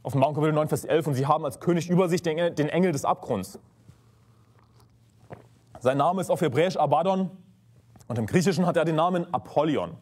Offenbarung Kapitel 9, Vers 11, und sie haben als König über sich den Engel des Abgrunds. Sein Name ist auf Hebräisch Abaddon und im Griechischen hat er den Namen Apollyon.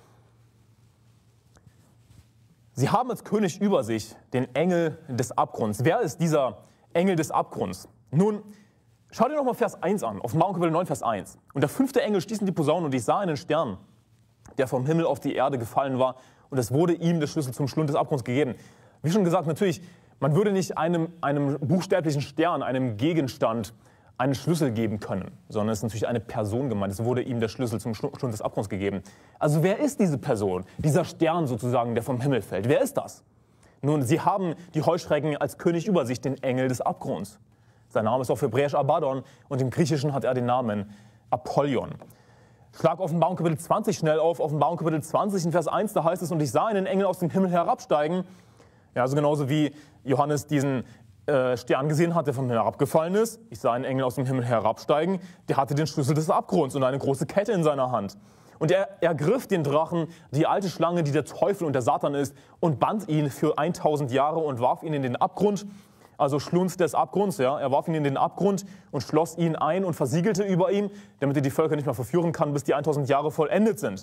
Sie haben als König über sich den Engel des Abgrunds. Wer ist dieser Engel des Abgrunds? Nun, schau dir nochmal Vers 1 an, Offenbarung Kapitel 9, Vers 1. Und der 5. Engel stieß in die Posaune und ich sah einen Stern, der vom Himmel auf die Erde gefallen war, und es wurde ihm der Schlüssel zum Schlund des Abgrunds gegeben. Wie schon gesagt, natürlich, man würde nicht einem buchstäblichen Stern, einem Gegenstand, einen Schlüssel geben können, sondern es ist natürlich eine Person gemeint. Es wurde ihm der Schlüssel zum Schlund des Abgrunds gegeben. Also wer ist diese Person, dieser Stern sozusagen, der vom Himmel fällt? Wer ist das? Nun, sie haben die Heuschrecken als König über sich, den Engel des Abgrunds. Sein Name ist auf Hebräisch Abaddon und im Griechischen hat er den Namen Apollyon. Schlag Offenbarung Kapitel 20 schnell auf. Offenbarung Kapitel 20 in Vers 1, da heißt es, und ich sah einen Engel aus dem Himmel herabsteigen. Ja, also genauso wie Johannes diesen Stern gesehen hat, der vom Himmel herabgefallen ist. Ich sah einen Engel aus dem Himmel herabsteigen, der hatte den Schlüssel des Abgrunds und eine große Kette in seiner Hand. Und er ergriff den Drachen, die alte Schlange, die der Teufel und der Satan ist, und band ihn für 1000 Jahre und warf ihn in den Abgrund, also Schlund des Abgrunds. Ja. Er warf ihn in den Abgrund und schloss ihn ein und versiegelte über ihm, damit er die Völker nicht mehr verführen kann, bis die 1000 Jahre vollendet sind.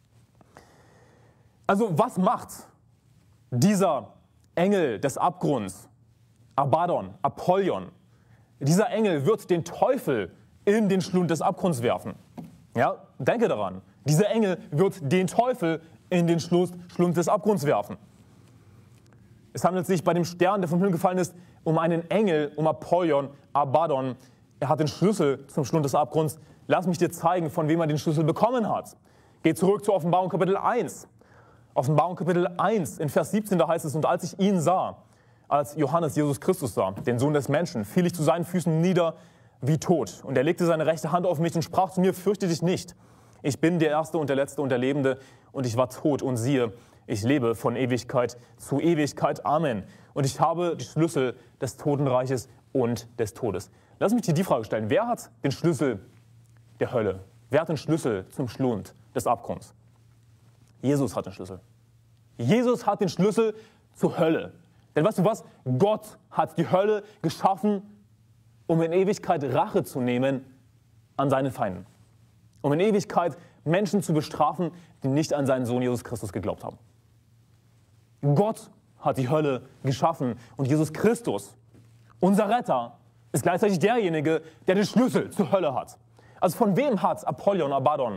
Also was macht dieser Engel des Abgrunds? Abaddon, Apollyon. Dieser Engel wird den Teufel in den Schlund des Abgrunds werfen. Ja, denke daran. Dieser Engel wird den Teufel in den Schlund des Abgrunds werfen. Es handelt sich bei dem Stern, der vom Himmel gefallen ist, um einen Engel, um Apollyon, Abaddon. Er hat den Schlüssel zum Schlund des Abgrunds. Lass mich dir zeigen, von wem er den Schlüssel bekommen hat. Geh zurück zur Offenbarung Kapitel 1. Offenbarung Kapitel 1 in Vers 17, da heißt es, und als ich ihn sah, als Johannes Jesus Christus sah, den Sohn des Menschen, fiel ich zu seinen Füßen nieder wie tot. Und er legte seine rechte Hand auf mich und sprach zu mir, fürchte dich nicht. Ich bin der Erste und der Letzte und der Lebende, und ich war tot, und siehe, ich lebe von Ewigkeit zu Ewigkeit. Amen. Und ich habe die Schlüssel des Totenreiches und des Todes. Lass mich dir die Frage stellen, wer hat den Schlüssel der Hölle? Wer hat den Schlüssel zum Schlund des Abgrunds? Jesus hat den Schlüssel. Jesus hat den Schlüssel zur Hölle. Denn weißt du was? Gott hat die Hölle geschaffen, um in Ewigkeit Rache zu nehmen an seinen Feinden. Um in Ewigkeit Menschen zu bestrafen, die nicht an seinen Sohn Jesus Christus geglaubt haben. Gott hat die Hölle geschaffen und Jesus Christus, unser Retter, ist gleichzeitig derjenige, der den Schlüssel zur Hölle hat. Also von wem hat Apollyon, Abaddon,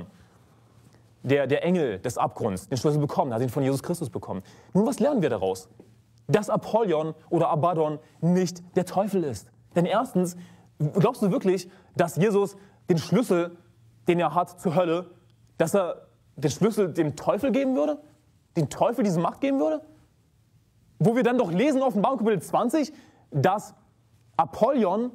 der Engel des Abgrunds, den Schlüssel bekommen? Er hat ihn von Jesus Christus bekommen. Nun, was lernen wir daraus? Dass Apollyon oder Abaddon nicht der Teufel ist. Denn erstens, glaubst du wirklich, dass Jesus den Schlüssel, den er hat zur Hölle, dass er den Schlüssel dem Teufel geben würde? Den Teufel diese Macht geben würde? Wo wir dann doch lesen, Offenbarung Kapitel 20, dass Apollyon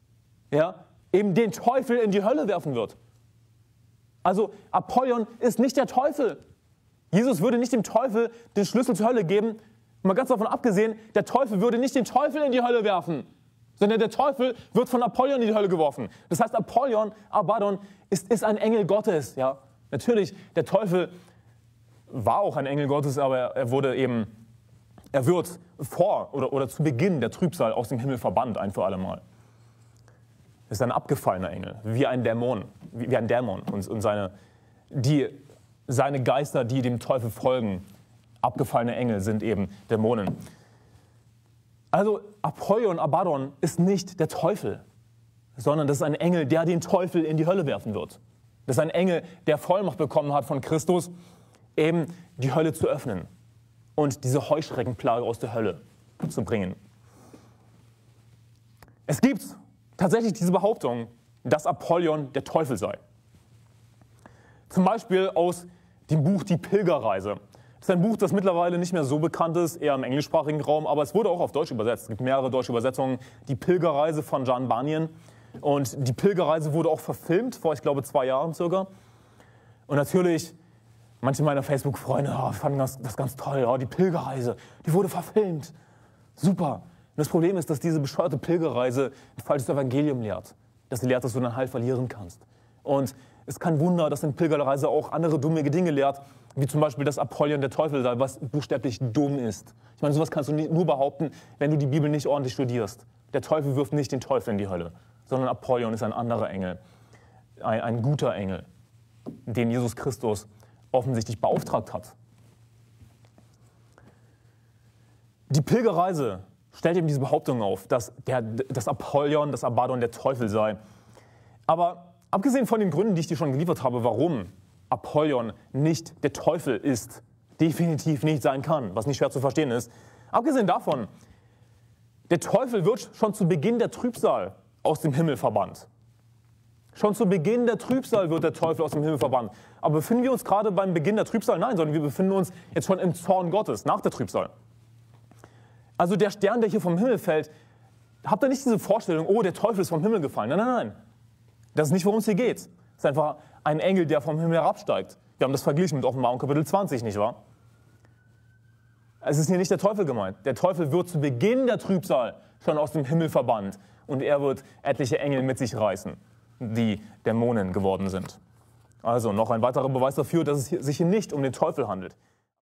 eben den Teufel in die Hölle werfen wird. Also Apollyon ist nicht der Teufel. Jesus würde nicht dem Teufel den Schlüssel zur Hölle geben. Mal ganz davon abgesehen, der Teufel würde nicht den Teufel in die Hölle werfen, sondern der Teufel wird von Apollyon in die Hölle geworfen. Das heißt, Apollyon, Abaddon, ist ein Engel Gottes. Ja? Natürlich, der Teufel war auch ein Engel Gottes, aber er wird vor oder zu Beginn der Trübsal aus dem Himmel verbannt, ein für alle Mal. Es ist ein abgefallener Engel, wie ein Dämon und seine Geister, die dem Teufel folgen. Abgefallene Engel sind eben Dämonen. Also Apollyon, Abaddon ist nicht der Teufel, sondern das ist ein Engel, der den Teufel in die Hölle werfen wird. Das ist ein Engel, der Vollmacht bekommen hat von Christus, eben die Hölle zu öffnen und diese Heuschreckenplage aus der Hölle zu bringen. Es gibt tatsächlich diese Behauptung, dass Apollyon der Teufel sei. Zum Beispiel aus dem Buch Die Pilgerreise. Das ist ein Buch, das mittlerweile nicht mehr so bekannt ist, eher im englischsprachigen Raum, aber es wurde auch auf Deutsch übersetzt. Es gibt mehrere deutsche Übersetzungen. Die Pilgerreise von John Bunyan. Und die Pilgerreise wurde auch verfilmt, vor, ich glaube, 2 Jahren circa. Und natürlich, manche meiner Facebook-Freunde fanden das ganz toll. Die Pilgerreise, die wurde verfilmt. Super. Und das Problem ist, dass diese bescheuerte Pilgerreise ein falsches Evangelium lehrt. Dass sie lehrt, dass du dein Heil verlieren kannst. Und es ist kein Wunder, dass eine Pilgerreise auch andere dumme Dinge lehrt, Wie zum Beispiel, dass Apollyon der Teufel sei, was buchstäblich dumm ist. Ich meine, sowas kannst du nur behaupten, wenn du die Bibel nicht ordentlich studierst. Der Teufel wirft nicht den Teufel in die Hölle, sondern Apollyon ist ein anderer Engel, ein guter Engel, den Jesus Christus offensichtlich beauftragt hat. Die Pilgerreise stellt eben diese Behauptung auf, dass Apollyon, das Abaddon der Teufel sei. Aber abgesehen von den Gründen, die ich dir schon geliefert habe, warum Apollyon nicht der Teufel ist, definitiv nicht sein kann, was nicht schwer zu verstehen ist, abgesehen davon, der Teufel wird schon zu Beginn der Trübsal aus dem Himmel verbannt. Schon zu Beginn der Trübsal wird der Teufel aus dem Himmel verbannt. Aber befinden wir uns gerade beim Beginn der Trübsal? Nein, sondern wir befinden uns jetzt schon im Zorn Gottes, nach der Trübsal. Also der Stern, der hier vom Himmel fällt, habt ihr nicht diese Vorstellung, oh, der Teufel ist vom Himmel gefallen. Nein, nein, nein. Das ist nicht, worum es hier geht. Es ist einfach ein Engel, der vom Himmel herabsteigt. Wir haben das verglichen mit Offenbarung Kapitel 20, nicht wahr? Es ist hier nicht der Teufel gemeint. Der Teufel wird zu Beginn der Trübsal schon aus dem Himmel verbannt. Und er wird etliche Engel mit sich reißen, die Dämonen geworden sind. Also noch ein weiterer Beweis dafür, dass es sich hier nicht um den Teufel handelt.